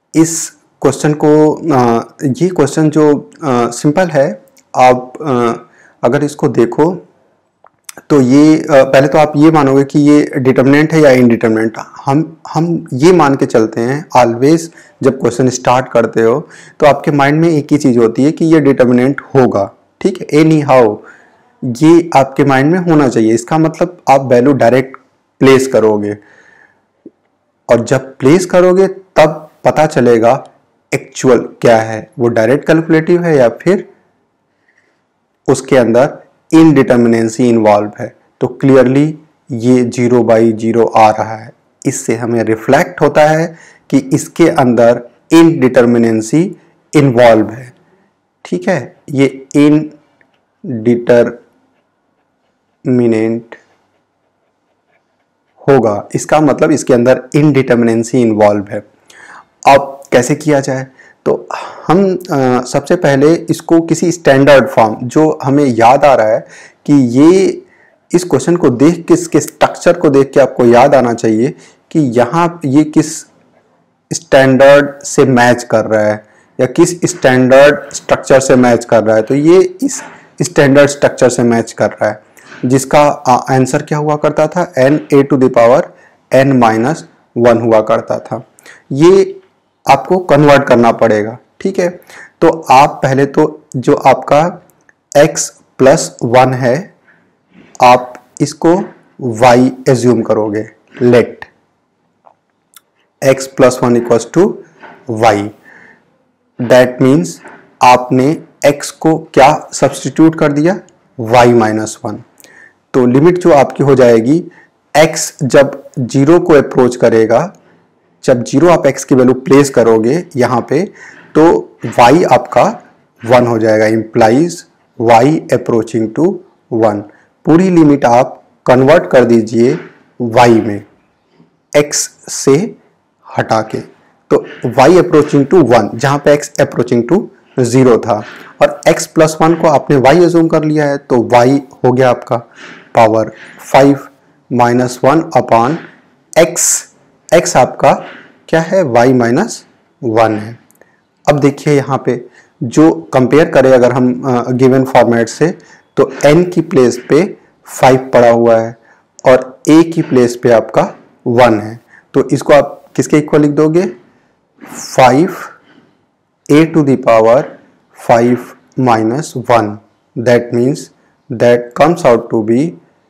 इस क्वेश्चन को ये क्वेश्चन जो सिंपल है, आप अगर इसको देखो तो ये पहले तो आप ये मानोगे कि ये डिटर्मिनेंट है या इनडिटर्मिनेंट। हम ये मान के चलते हैं ऑलवेज, जब क्वेश्चन स्टार्ट करते हो तो आपके माइंड में एक ही चीज़ होती है कि ये डिटर्मिनेंट होगा, ठीक है, एनी हाउ ये आपके माइंड में होना चाहिए। इसका मतलब आप वैल्यू डायरेक्ट प्लेस करोगे, और जब प्लेस करोगे तब पता चलेगा एक्चुअल क्या है, वो डायरेक्ट कैलकुलेटिव है या फिर उसके अंदर इनडिटर्मिनेंसी इन्वॉल्व है। तो क्लियरली ये 0/0 आ रहा है। इससे हमें रिफ्लेक्ट होता है कि इसके अंदर इनडिटर्मिनेंसी इन्वॉल्व है, ठीक है। ये इनडिटर्मिनेंट होगा, इसका मतलब इसके अंदर इनडिटर्मिनेंसी इन्वॉल्व है। अब कैसे किया जाए, तो हम सबसे पहले इसको किसी स्टैंडर्ड फॉर्म, जो हमें याद आ रहा है कि ये इस क्वेश्चन को देख के, इसके स्ट्रक्चर को देख के आपको याद आना चाहिए कि यहाँ ये किस स्टैंडर्ड से मैच कर रहा है या किस स्टैंडर्ड स्ट्रक्चर से मैच कर रहा है। तो ये इस स्टैंडर्ड स्ट्रक्चर से मैच कर रहा है, जिसका आंसर क्या हुआ करता था, na⁻n-1 हुआ करता था। ये आपको कन्वर्ट करना पड़ेगा, ठीक है। तो आप पहले तो जो आपका x+1 है, आप इसको y एज्यूम करोगे। Let x+1 = y। That means आपने x को क्या सब्स्टिट्यूट कर दिया, y-1। तो लिमिट जो आपकी हो जाएगी, x जब 0 को अप्रोच करेगा, जब 0 आप x की वैल्यू प्लेस करोगे यहाँ पे, तो y आपका 1 हो जाएगा, इम्प्लाइज y अप्रोचिंग टू 1। पूरी लिमिट आप कन्वर्ट कर दीजिए y में, x से हटा के। तो y अप्रोचिंग टू 1, जहाँ पे x अप्रोचिंग टू 0 था, और x+1 को आपने y एज्यूम कर लिया है, तो y हो गया आपका पावर 5-1 अपॉन x। x आपका क्या है, y-1 है। अब देखिए यहाँ पे जो कंपेयर करें अगर हम गिवन फॉर्मेट से, तो n की प्लेस पे 5 पड़ा हुआ है और a की प्लेस पे आपका 1 है। तो इसको आप किसके इक्वल लिख दोगे, 5a⁻5-1। That means that comes out to be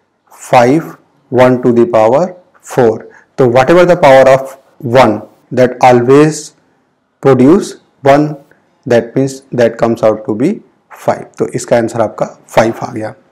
5 1⁴। तो whatever the power of 1, that always produce 1, that means that comes out to be 5। तो इसका आंसर आपका 5 आ गया।